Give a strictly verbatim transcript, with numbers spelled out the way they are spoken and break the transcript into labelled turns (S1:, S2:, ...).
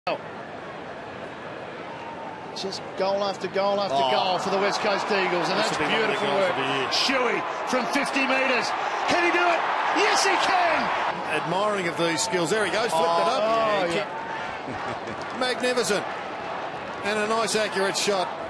S1: Just goal after goal after
S2: oh.
S1: goal for the West Coast Eagles, and that's beautiful work. Shuey from fifty metres. Can he do it? Yes, he can!
S2: Admiring of these skills. There he goes, flipped
S1: oh,
S2: it up.
S1: Oh,
S2: yeah,
S1: yeah.
S2: Magnificent. And a nice accurate shot.